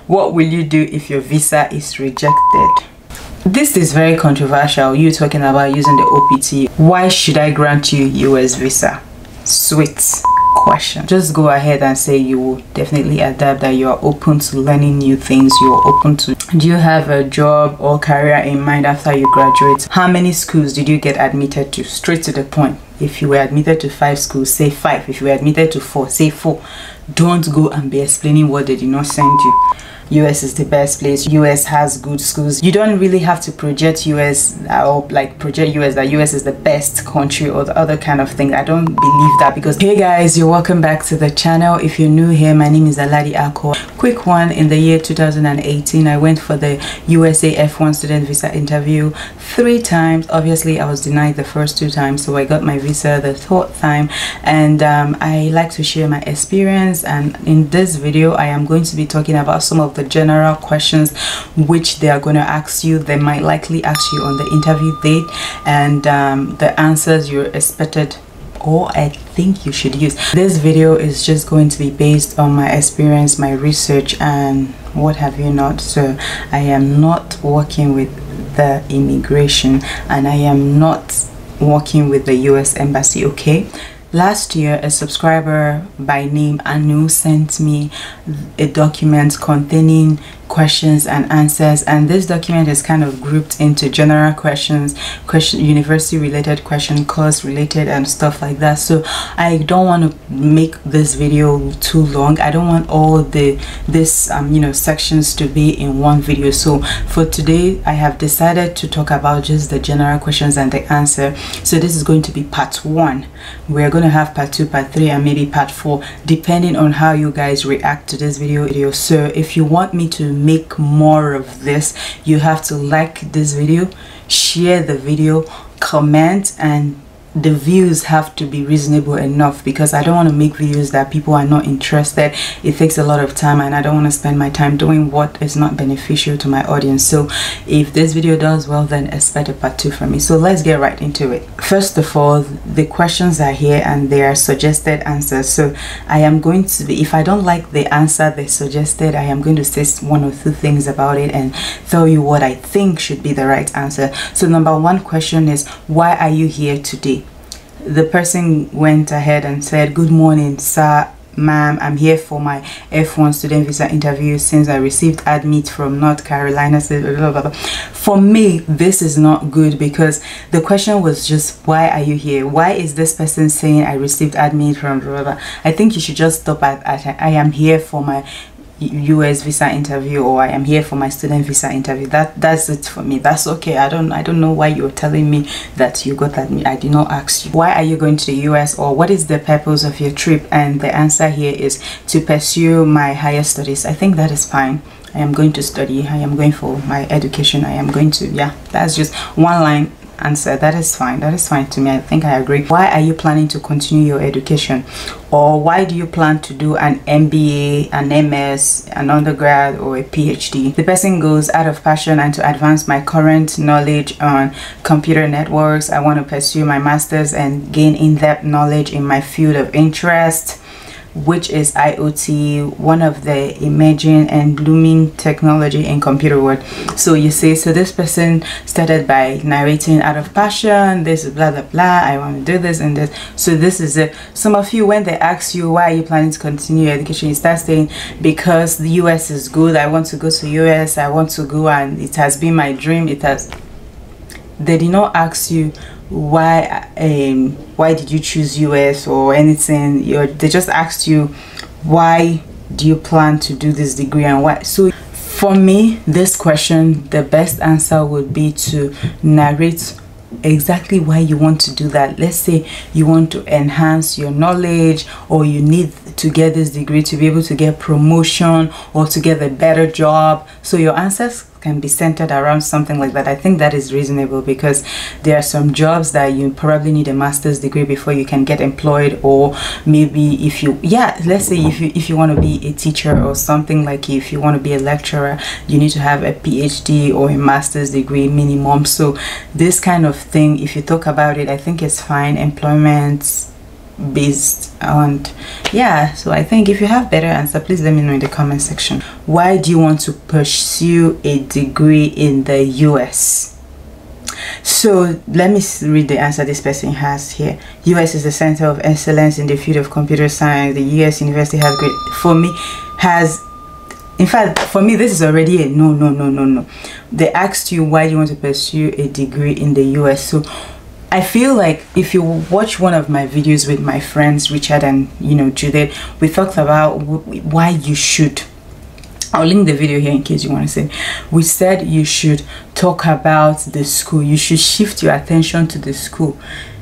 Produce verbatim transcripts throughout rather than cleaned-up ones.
What will you do if your visa is rejected? This is very controversial. You talking about using the O P T. Why should I grant you U S visa? Sweet question. Just go ahead and say you will definitely adapt, that you are open to learning new things, you're open to. Do you have a job or career in mind after you graduate? How many schools did you get admitted to? Straight to the point. If you were admitted to five schools, say five. If you were admitted to four, say four. Don't go and be explaining what they did not send you. U S is the best place. U S has good schools. You don't really have to project U S or like project U S that U S is the best country or the other kind of thing. I don't believe that, because hey guys, you're welcome back to the channel. If you're new here, my name is Aladi Ako. Quick one, in the year two thousand eighteen, I went for the U S A F one student visa interview three times. Obviously, I was denied the first two times, so I got my visa the third time. And um, I like to share my experience, and in this video, I am going to be talking about some of the general questions which they are going to ask you. They might likely ask you on the interview date, and um, the answers you're expected or I think you should use. This video is just going to be based on my experience, my research, and what have you not. So I am not working with the immigration, and I am not working with the U S Embassy, okay? Last year, a subscriber by name Anu sent me a document containing questions and answers, and this document is kind of grouped into general questions, question, university related question, course related, and stuff like that. So I don't want to make this video too long. I don't want all the this um you know sections to be in one video. So for today, I have decided to talk about just the general questions and the answer. So this is going to be part one. We're going to have part two, part three, and maybe part four, depending on how you guys react to this video video So if you want me to make more of this, you have to like this video, share the video, comment, and the views have to be reasonable enough, because I don't want to make videos that people are not interested. It takes a lot of time, and I don't want to spend my time doing what is not beneficial to my audience. So if this video does well, then expect a part two from me. So let's get right into it. First of all, the questions are here and they are suggested answers. So I am going to be, if I don't like the answer they suggested, I am going to say one or two things about it and tell you what I think should be the right answer. So number one question is, why are you here today? The person went ahead and said, good morning, sir, ma'am, I'm here for my F one student visa interview since I received admit from North Carolina. Blah, blah, blah. For me, this is not good, because the question was just, why are you here? Why is this person saying I received admit from blah, blah, blah? I think you should just stop at, at I am here for my U S visa interview, or I am here for my student visa interview. That that's it for me. That's okay. I don't I don't know why you're telling me that you got that. I did not ask you. Why are you going to the U S, or what is the purpose of your trip? And the answer here is to pursue my higher studies. I think that is fine. I am going to study. I am going for my education. I am going to, yeah, that's just one line answer. That is fine. That is fine to me. I think I agree. Why are you planning to continue your education? Or why do you plan to do an M B A, an M S, an undergrad, or a P H D? The person goes, out of passion and to advance my current knowledge on computer networks, I want to pursue my master's and gain in-depth knowledge in my field of interest, which is I O T, one of the emerging and blooming technology in computer world. So you see, so this person started by narrating, out of passion, this blah blah blah, I want to do this and this. So this is it. Some of you, when they ask you why are you planning to continue your education, you start saying, because the U S is good, I want to go to U S, I want to go, and it has been my dream. It has. They did not ask you why um why did you choose U S or anything. You're, they just asked you, why do you plan to do this degree and why? So for me, this question, the best answer would be to narrate exactly why you want to do that. Let's say you want to enhance your knowledge, or you need to get this degree to be able to get promotion or to get a better job. So your answers can be centered around something like that. I think that is reasonable, because there are some jobs that you probably need a master's degree before you can get employed, or maybe if you, yeah, let's say if you if you want to be a teacher or something, like if you want to be a lecturer, you need to have a P H D or a master's degree minimum. So this kind of thing, if you talk about it, I think it's fine. Employment, based on, yeah. So I think if you have better answer, please let me know in the comment section. Why do you want to pursue a degree in the U S? So let me read the answer this person has here. U S is the center of excellence in the field of computer science. The U S university has great, for me, has, in fact, for me, this is already a no, no, no, no, no. They asked you why you want to pursue a degree in the U S. So I feel like if you watch one of my videos with my friends, Richard and, you know, Judith, we talked about why you should. I'll link the video here in case you want to see. We said you should talk about the school. You should shift your attention to the school.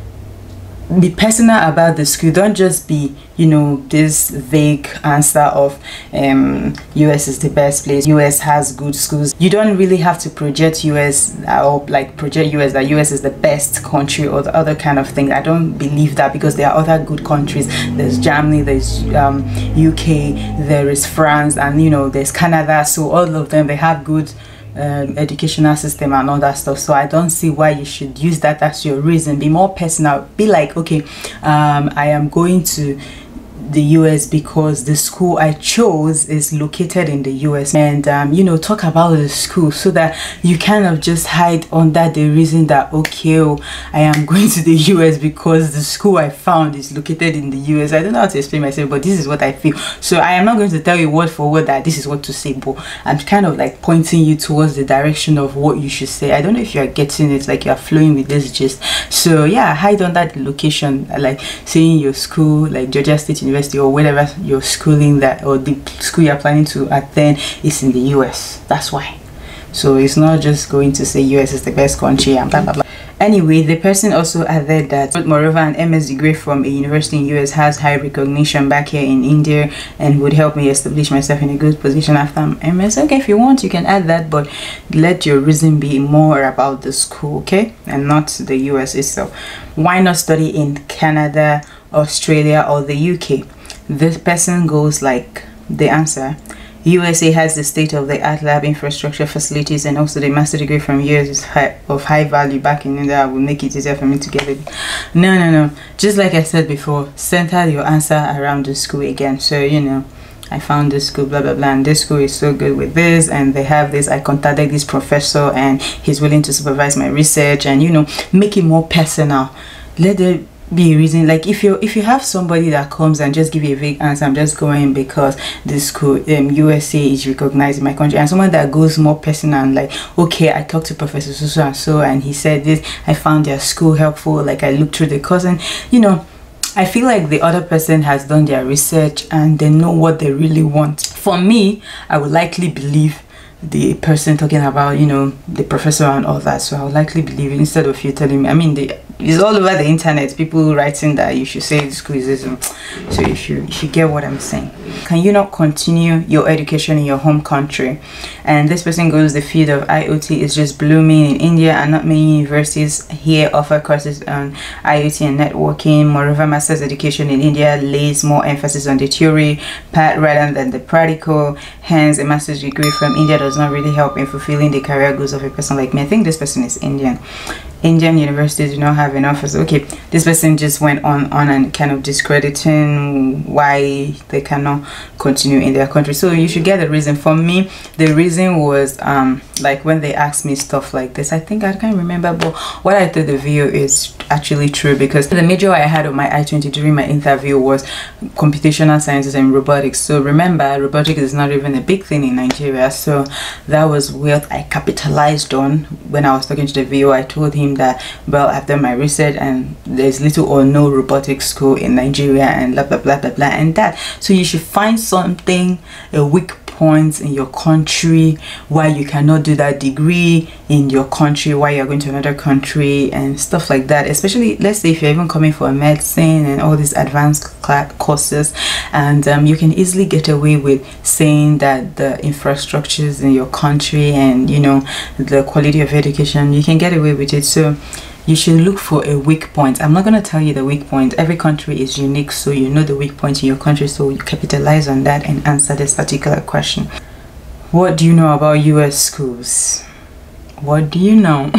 Be personal about the school. Don't just be, you know, this vague answer of um U S is the best place, U S has good schools. You don't really have to project U S or like project U S that U S is the best country or the other kind of thing. I don't believe that, because there are other good countries. There's Germany, there's um U K, there is France, and you know, there's Canada. So all of them, they have good Um, educational system and all that stuff. So I don't see why you should use that as your reason. Be more personal. Be like, okay, um I am going to the U S because the school I chose is located in the U S, and um, you know, talk about the school so that you kind of just hide under the reason that, okay, oh, I am going to the U S because the school I found is located in the U S. I don't know how to explain myself, but this is what I feel. So I am not going to tell you word for word that this is what to say, but I'm kind of like pointing you towards the direction of what you should say. I don't know if you are getting it, like you are flowing with this gist. So yeah, hide under the location, like saying your school, like Georgia State University or whatever you're schooling that, or the school you're planning to attend is in the U S. That's why. So it's not just going to say U S is the best country and blah blah blah. Anyway, the person also added that moreover, an M S degree from a university in U S has high recognition back here in India and would help me establish myself in a good position after M S. Okay, if you want, you can add that, but let your reason be more about the school, okay, and not the U S itself. Why not study in Canada, Australia, or the U K? This person goes like, the answer: U S A has the state-of-the-art lab infrastructure facilities, and also the master degree from U S is high, of high value back in India. Will make it easier for me to get it. No, no, no. Just like I said before, center your answer around the school again. So, you know, I found this school, blah blah blah, and this school is so good with this, and they have this. I contacted this professor, and he's willing to supervise my research, and you know, make it more personal. Let it be a reason. Like if you if you have somebody that comes and just give you a vague answer, I'm just going because this school um U S A is recognized in my country, and someone that goes more personal and like, okay, I talked to Professor so and so and he said this, I found their school helpful, like I looked through the course, and you know, I feel like the other person has done their research and they know what they really want. For me, I would likely believe the person talking about, you know, the professor and all that. So I would likely believe it instead of you telling me. I mean, the it's all over the internet, people writing that you should say this criticism. So if you if you get what I'm saying, can you not continue your education in your home country? And this person goes, the field of I O T is just blooming in India, and not many universities here offer courses on I O T and networking. Moreover, master's education in India lays more emphasis on the theory part rather than the practical. Hence, a master's degree from India does not really help in fulfilling the career goals of a person like me. I think this person is Indian. Indian universities do not have enough. Okay, this person just went on on and kind of discrediting why they cannot continue in their country. So you should get the reason. For me, the reason was um like when they asked me stuff like this, I think I can't remember, but what I thought the video is actually true, because the major I had on my I twenty during my interview was computational sciences and robotics. So remember, robotics is not even a big thing in Nigeria, so that was what I capitalized on when I was talking to the video. I told him that, well, I've done my research and there's little or no robotics school in Nigeria and blah blah blah blah blah and that. So you should find something, a weak point in your country why you cannot do that degree in your country, why you're going to another country and stuff like that. Especially, let's say if you're even coming for medicine and all these advanced class courses, and um, you can easily get away with saying that the infrastructures in your country and, you know, the quality of education, you can get away with it. So you should look for a weak point. I'm not going to tell you the weak point. Every country is unique, so you know the weak point in your country, so you capitalize on that and answer this particular question. What do you know about U S schools? What do you know?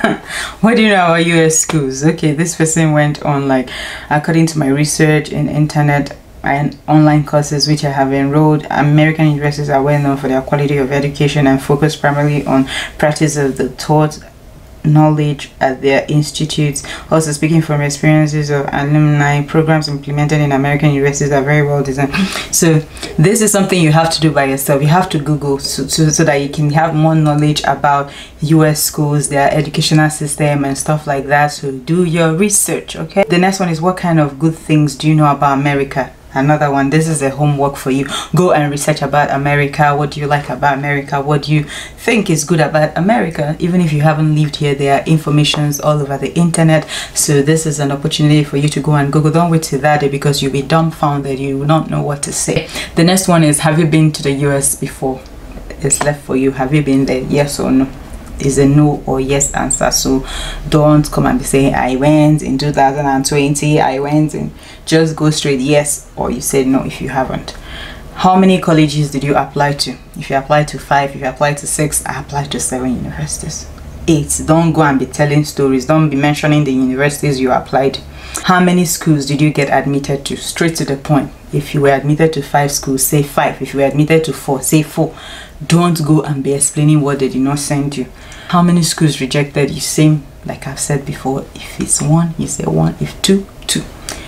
What do you know about U S schools? Okay, this person went on, like, according to my research in internet and online courses which I have enrolled, American universities are well known for their quality of education and focus primarily on practice of the taught knowledge at their institutes. Also, speaking from experiences of alumni, programs implemented in American universities are very well designed. So this is something you have to do by yourself. You have to Google so, so, so that you can have more knowledge about U S schools, their educational system and stuff like that. So do your research. Okay, the next one is, what kind of good things do you know about America? Another one. This is a homework for you. Go and research about America. What do you like about America? What do you think is good about America? Even if you haven't lived here, there are informations all over the internet. So this is an opportunity for you to go and Google. Don't wait till that day, because you'll be dumbfounded. You will not know what to say. The next one is, have you been to the U S before? It's left for you. Have you been there? Yes or no? Is a no or yes answer. So don't come and be saying I went in two thousand twenty, I went in. Just go straight yes, or you said no if you haven't. How many colleges did you apply to? If you applied to five, if you applied to six, I applied to seven universities. Eight. Don't go and be telling stories. Don't be mentioning the universities you applied. How many schools did you get admitted to? Straight to the point. If you were admitted to five schools, say five. If you were admitted to four, say four. Don't go and be explaining what they did not send you. How many schools rejected you? Same, like I've said before. If it's one, you say one. If two, two.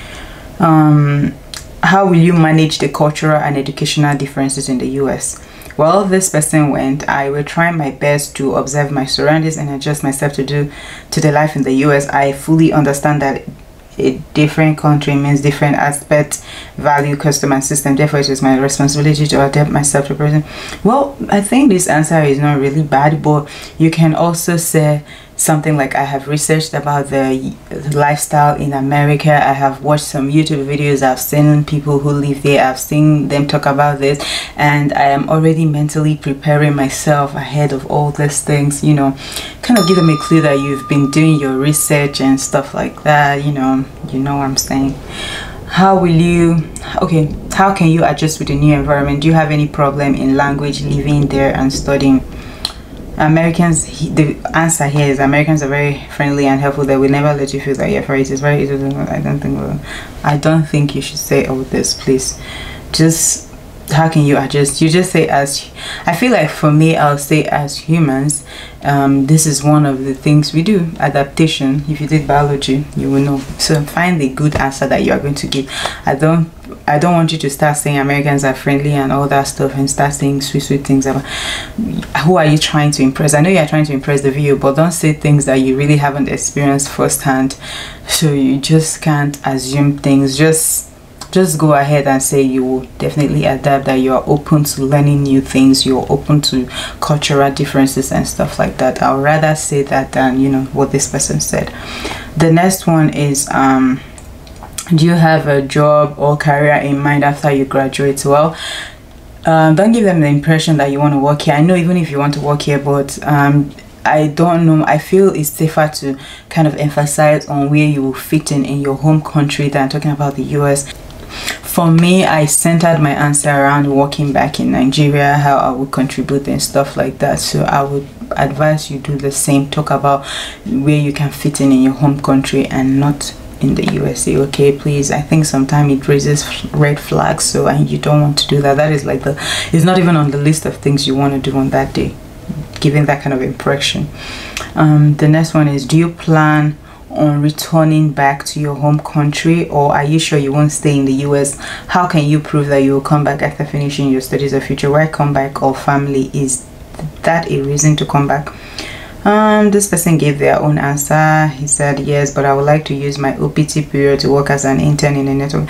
Um, how will you manage the cultural and educational differences in the U S? Well, this person went, I will try my best to observe my surroundings and adjust myself to do to the life in the U S. I fully understand that a different country means different aspects, value, custom and system. Therefore, it is my responsibility to adapt myself to present. Well, I think this answer is not really bad, but you can also say something like, I have researched about the, the lifestyle in America. I have watched some YouTube videos. I've seen people who live there. I've seen them talk about this, and I am already mentally preparing myself ahead of all these things, you know, kind of give them a clue that you've been doing your research and stuff like that, you know, you know what I'm saying. How will you, okay, how can you adjust with the new environment? Do you have any problem in language, living there and studying? Americans, the answer here is Americans are very friendly and helpful. They will never let you feel that you're afraid. It's very easy. I don't think well, I don't think you should say all this, please. Just how can you adjust? You just say, as I feel like for me, I'll say as humans, um this is one of the things we do, adaptation. If you did biology, you will know. So find the good answer that you are going to give. I don't I don't want you to start saying Americans are friendly and all that stuff and start saying sweet sweet things about who are you trying to impress. I know you're trying to impress the viewer, but don't say things that you really haven't experienced firsthand, so you just can't assume things. Just just go ahead and say you will definitely adapt, that you are open to learning new things, you're open to cultural differences and stuff like that. I'll rather say that than, you know, what this person said. The next one is, um do you have a job or career in mind after you graduate? Well, um, don't give them the impression that you want to work here. I know even if you want to work here, but um, I don't know. I feel it's safer to kind of emphasize on where you will fit in in your home country than talking about the U S. For me, I centered my answer around working back in Nigeria, how I would contribute and stuff like that. So I would advise you do the same. Talk about where you can fit in in your home country and not in the U S A. Okay, please. I think sometimes it raises red flags, so and you don't want to do that. That is like the, it's not even on the list of things you want to do on that day, giving that kind of impression. Um the next one is, do you plan on returning back to your home country, or are you sure you won't stay in the U S? How can you prove that you will come back after finishing your studies or future? Why come back, or family? Is that a reason to come back? Um this person gave their own answer. He said, yes, but I would like to use my O P T period to work as an intern in a network.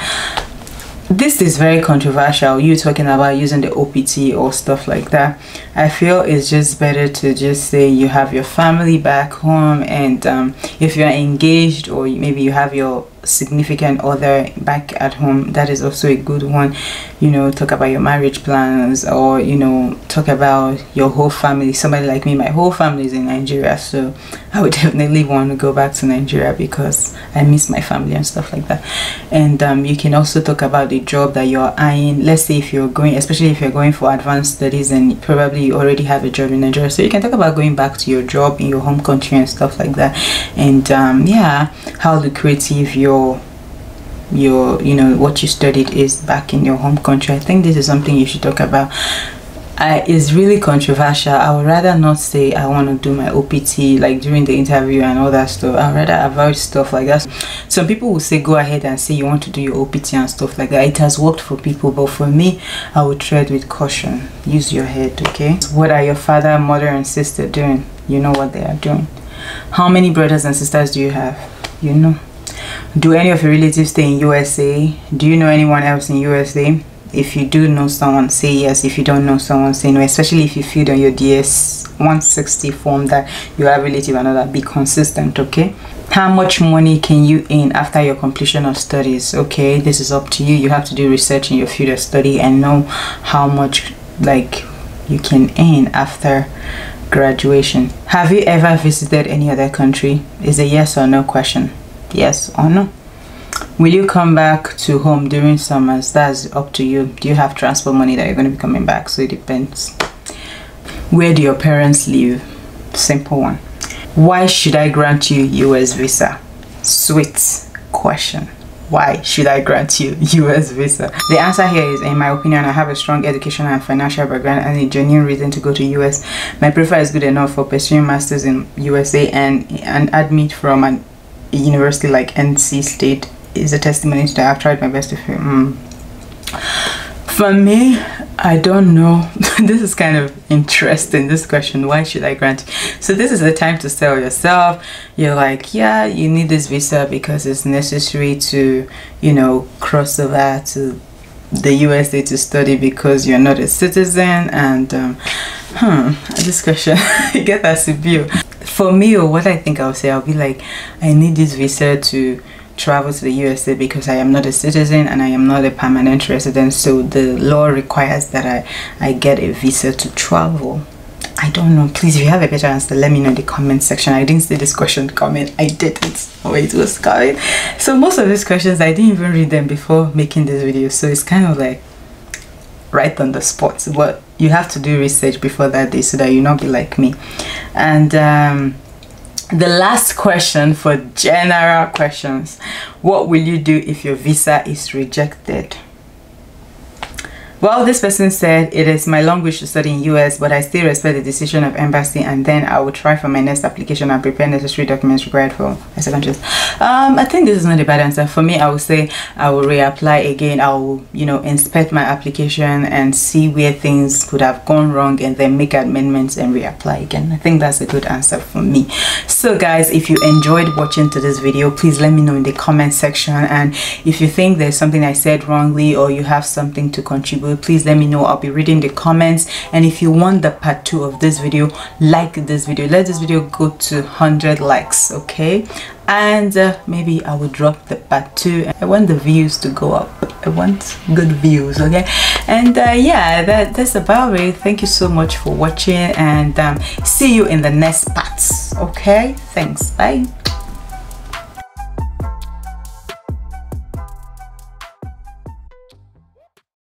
This is very controversial, you talking about using the O P T or stuff like that. I feel it's just better to just say you have your family back home, and um, if you're engaged or maybe you have your significant other back at home. That is also a good one. You know, talk about your marriage plans, or you know, talk about your whole family. Somebody like me, my whole family is in Nigeria, so I would definitely want to go back to Nigeria because I miss my family and stuff like that. And um, you can also talk about the job that you're eyeing. Let's say if you're going, especially if you're going for advanced studies and probably you already have a job in Nigeria, so you can talk about going back to your job in your home country and stuff like that. And um, yeah, how lucrative your your you know what you studied is back in your home country. I think this is something you should talk about. Uh, it's really controversial. I would rather not say I want to do my O P T like during the interview and all that stuff. I'd rather avoid stuff like that. Some people will say go ahead and say you want to do your O P T and stuff like that. It has worked for people, but for me, I would tread with caution. Use your head, okay? What are your father, mother, and sister doing? You know what they are doing. How many brothers and sisters do you have? You know. Do any of your relatives stay in U S A? Do you know anyone else in U S A? If you do know someone, say yes. If you don't know someone, say no. Especially if you filled on your D S one sixty form that you have relative and all that. Be consistent, okay? How much money can you earn after your completion of studies? Okay, this is up to you. You have to do research in your field of study and know how much like you can earn after graduation. Have you ever visited any other country? Is a yes or no question. Yes or no? Will you come back to home during summers? That's up to you. Do you have transport money that you're going to be coming back? So it depends. Where do your parents live? Simple one. Why should I grant you U S visa? Sweet question. Why should I grant you U S visa? The answer here is, in my opinion, I have a strong educational and financial background and a genuine reason to go to U S. My profile is good enough for pursuing masters in U S A, and an admit from an university like N C State is a testimony to that. I've tried my best to feel. Mm. For me, I don't know. This is kind of interesting, this question. Why should I grant? So this is the time to sell yourself. You're like, yeah, you need this visa because it's necessary to, you know, cross over to the U S A to study because you're not a citizen. And um, hmm, this question, get that to view. For me, or what I think I'll say, I'll be like, I need this visa to travel to the U S A because I am not a citizen and I am not a permanent resident, so the law requires that I I get a visa to travel. I don't know. Please, if you have a better answer, let me know in the comment section. I didn't see this question coming. I didn't. Oh, it was coming. So most of these questions I didn't even read them before making this video, so it's kind of like right on the spot. But you have to do research before that day so that you not be like me. And um the last question for general questions: what will you do if your visa is rejected? Well, this person said, it is my long wish to study in U S, but I still respect the decision of embassy, and then I will try for my next application and prepare necessary documents required for my second choice. Um, I think this is not a bad answer. For me, I would say I will reapply again. I will, you know, inspect my application and see where things could have gone wrong and then make amendments and reapply again. I think that's a good answer for me. So guys, if you enjoyed watching to this video, please let me know in the comment section. And if you think there's something I said wrongly or you have something to contribute, please let me know. I'll be reading the comments. And if you want the part two of this video, like this video. Let this video go to one hundred likes, okay? And uh, maybe I will drop the part two. I want the views to go up. I want good views, okay? And uh, yeah, that, that's about it. Thank you so much for watching, and um, see you in the next parts, okay? Thanks. Bye.